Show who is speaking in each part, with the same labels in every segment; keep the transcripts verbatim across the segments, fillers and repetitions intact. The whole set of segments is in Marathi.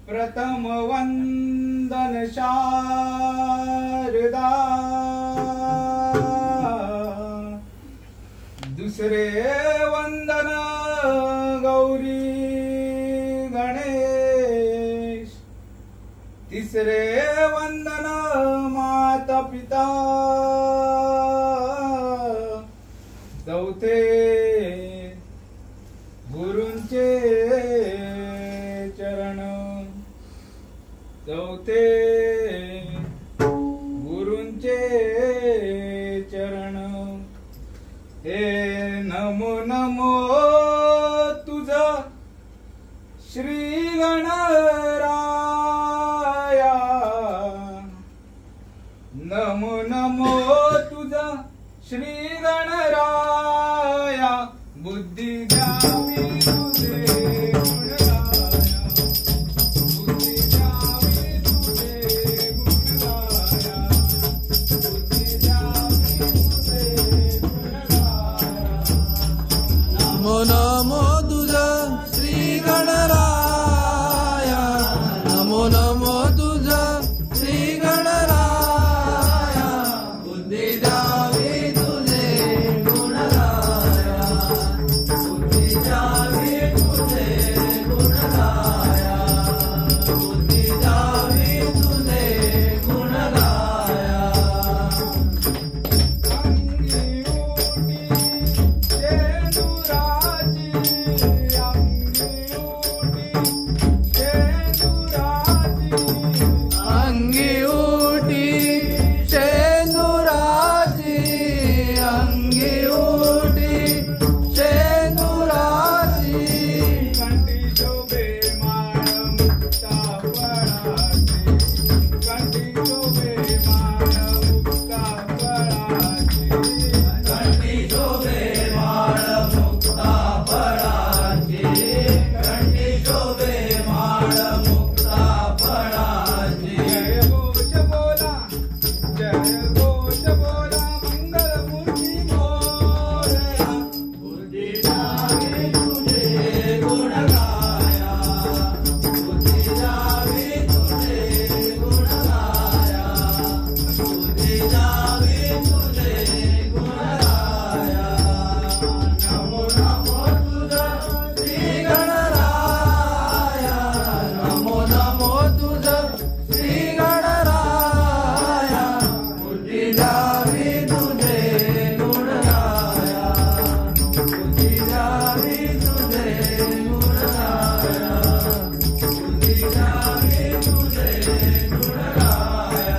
Speaker 1: प्रथम वंदन शारदा, दुसरे वंदन गौरी गणेश, तिसरे वंदन माता पिता, चौथे गुरूंचे चरण, चौथे गुरूंचे चरण। हे नमो नमो तुझा श्री गणराया, नमो नमो तुझा श्री गणराया, बुद्धी द्यावी तुझे गुणगाया, बुद्धी द्यावी तुझे गुणगाया, बुद्धी द्यावी तुझे गुणगाया।
Speaker 2: नमो नमो तुझा श्री गणराया, नमो नमो तुझा श्री गणराया, बुद्धी द्यावी तुझे गुणगाया, बुद्धी द्यावी तुझे गुणगाया, बुद्धी द्यावी तुझे गुणगाया।
Speaker 1: अंगी उठी शेंदुराची,
Speaker 2: अंगी उठी शेंदुराची,
Speaker 1: कंठी शोभे माळ मुक्ता फळाची, कंठी शोभे माळ मुक्ता फळाची,
Speaker 2: कंठी शोभे माळ मुक्ता फळाची, कंठी शोभे माळ मुक्ता फळाची।
Speaker 1: जय घोष बोला, जय घोष बोला, मंगलमूर्ती मोरया,
Speaker 2: बुद्धी द्यावी तुझे गुणगाया, बुद्धी द्यावी तुझे गुणगाया, बुद्धी द्यावी तुझे गुणगाया। नमो नमो तुझा श्री गणराया, नमो नमो तुझा श्री गणराया, बुद्धी द्यावी तुझे गुणगाया, बुद्धी द्यावी तुझे गुणगाया, बुद्धी द्यावी तुझे गुणगाया।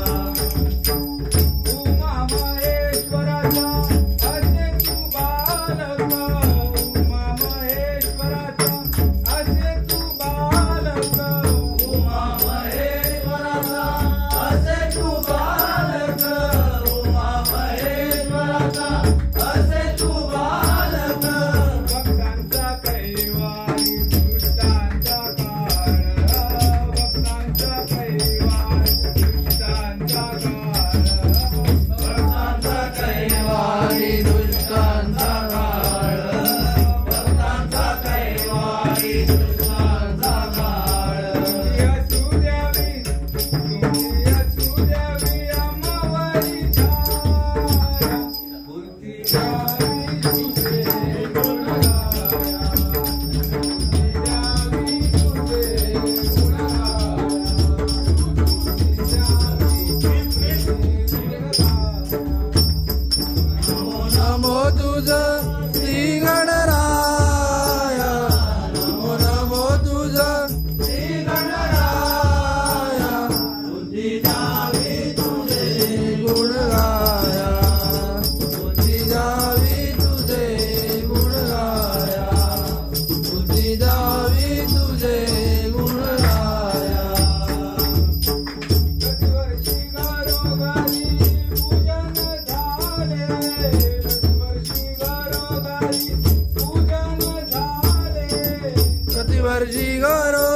Speaker 1: उमा महेश्वराचा असे तू बालक, उमा महेश्वराचा असे तू बालक,
Speaker 2: उमा महेश्वराचा असे तू बालक, उमा महेश्वराचा असे तू बालक,
Speaker 1: भक्तांचा कैवारी दुष्टांचा काळ, भक्तांचा कैवारी दुष्टांचा काळ,
Speaker 2: भक्तांचा कैवारी दुष्टांचा काळ, भक्तांचा कैवारी दुष्टांचा काळ।
Speaker 1: तुम्ही असू द्यावी, तुम्ही असू द्यावी अमावारी छाया, बुद्धी द्यावी तुझे गुणगाया, बुद्धी द्यावी तुझे गुणगाया, बुद्धी द्यावी तुझे गुणगाया।
Speaker 2: नमो नमो तुझा श्री गणराया, नमो नमो तुझा श्री गणराया, बुद्धी द्यावी तुझे गुणगाया, बुद्धी द्यावी तुझे गुणगाया, बुद्धी द्यावी तुझे गुणगाया।
Speaker 1: प्रतिवर्षी घरोघरी पूजन झाले, प्रतिवर्षी घरोघरी पूजन झाले,
Speaker 2: प्रतिवर्षी घरो